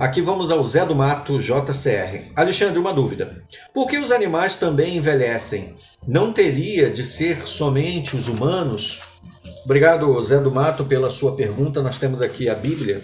Aqui vamos ao Zé do Mato JCR. Alexandre, uma dúvida. Por que os animais também envelhecem? Não teria de ser somente os humanos? Obrigado, Zé do Mato, pela sua pergunta. Nós temos aqui a Bíblia,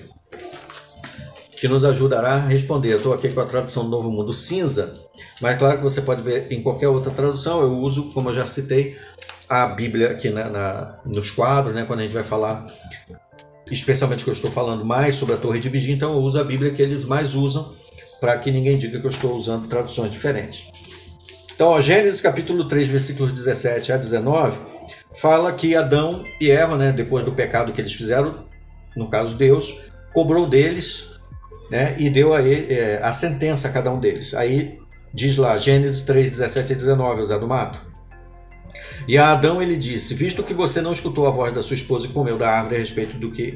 que nos ajudará a responder. Eu estou aqui com a tradução do Novo Mundo Cinza, mas claro que você pode ver em qualquer outra tradução. Eu uso, como eu já citei, a Bíblia aqui nos quadros, né, quando a gente vai falar, especialmente que eu estou falando mais sobre a Torre de Vigia, então eu uso a Bíblia que eles mais usam, para que ninguém diga que eu estou usando traduções diferentes. Então, ó, Gênesis capítulo 3, versículos 17 a 19, fala que Adão e Eva, né, depois do pecado que eles fizeram, no caso Deus, cobrou deles, né, e deu a sentença a cada um deles. Aí diz lá, Gênesis 3, 17 a 19, o Zé do Mato. E a Adão ele disse: visto que você não escutou a voz da sua esposa e comeu da árvore a respeito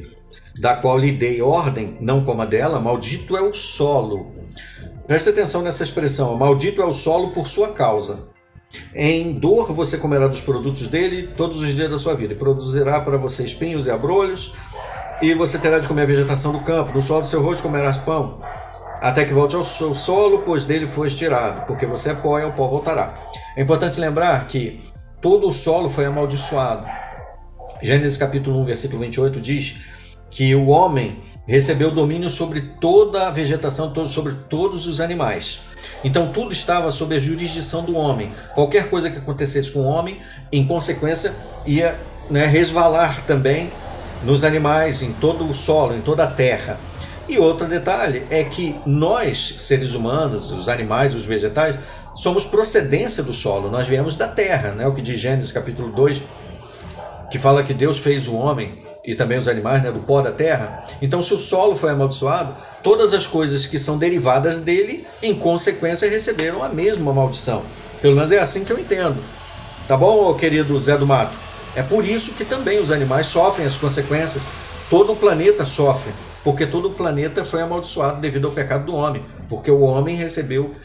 da qual lhe dei ordem, não coma dela, maldito é o solo. Preste atenção nessa expressão, maldito é o solo por sua causa. Em dor você comerá dos produtos dele todos os dias da sua vida, e produzirá para você espinhos e abrolhos, e você terá de comer a vegetação do campo, no solo do seu rosto comerás pão, até que volte ao seu solo, pois dele foi tirado, porque você é pó e ao pó voltará. É importante lembrar que todo o solo foi amaldiçoado. Gênesis capítulo 1, versículo 28 diz que o homem recebeu domínio sobre toda a vegetação, sobre todos os animais. Então tudo estava sob a jurisdição do homem. Qualquer coisa que acontecesse com o homem, em consequência, ia, né, resvalar também nos animais, em todo o solo, em toda a terra. E outro detalhe é que nós, seres humanos, os animais, os vegetais, somos procedência do solo, nós viemos da terra, né? O que diz Gênesis capítulo 2, que fala que Deus fez o homem e também os animais, né, do pó da terra. Então, se o solo foi amaldiçoado, todas as coisas que são derivadas dele, em consequência, receberam a mesma maldição. Pelo menos é assim que eu entendo. Tá bom, querido Zé do Mato? É por isso que também os animais sofrem as consequências. Todo o planeta sofre, porque todo o planeta foi amaldiçoado devido ao pecado do homem, porque o homem recebeu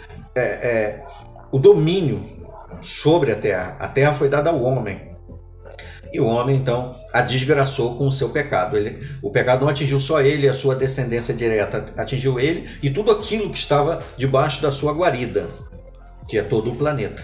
o domínio sobre a terra foi dada ao homem, e o homem então a desgraçou com o seu pecado. O pecado não atingiu só ele e a sua descendência direta, atingiu ele e tudo aquilo que estava debaixo da sua guarida, que é todo o planeta.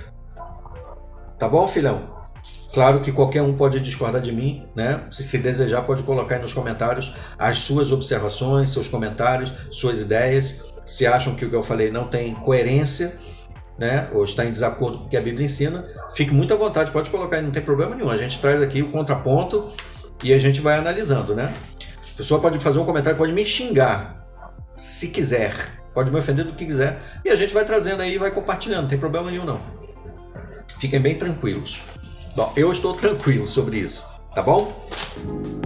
Tá bom, filhão? Claro que qualquer um pode discordar de mim, né? Se desejar, pode colocar aí nos comentários as suas observações, seus comentários, suas ideias. Se acham que o que eu falei não tem coerência, né, ou está em desacordo com o que a Bíblia ensina, fique muito à vontade, pode colocar aí, não tem problema nenhum. A gente traz aqui o contraponto e a gente vai analisando, né? A pessoa pode fazer um comentário, pode me xingar, se quiser, pode me ofender do que quiser, e a gente vai trazendo aí e vai compartilhando, não tem problema nenhum não. Fiquem bem tranquilos. Bom, eu estou tranquilo sobre isso, tá bom?